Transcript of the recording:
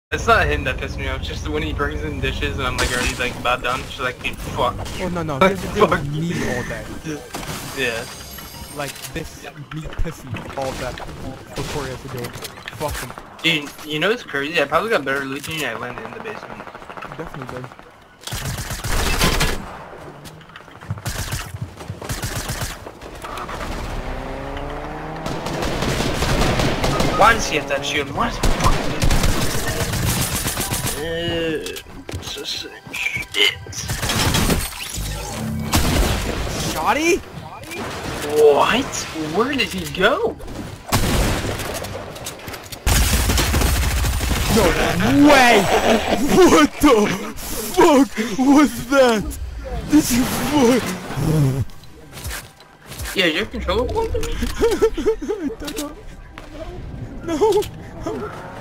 It's not him that pissed me off. It's just when he brings in dishes and I'm like already like about done. She's like, dude, fuck. Oh no, Like, this fuck. me all day. Yeah. Like this me pissy all that Victoria's doing. Fuck him. Dude, you know what's crazy? I probably got better loot than you. I landed in the basement. Definitely did. Why does he have that shield? Why does he shit. Shoddy? What? Where did he go? No way! What the fuck was that? Did you fuck? Yeah, your controller wanted me? I don't know. No.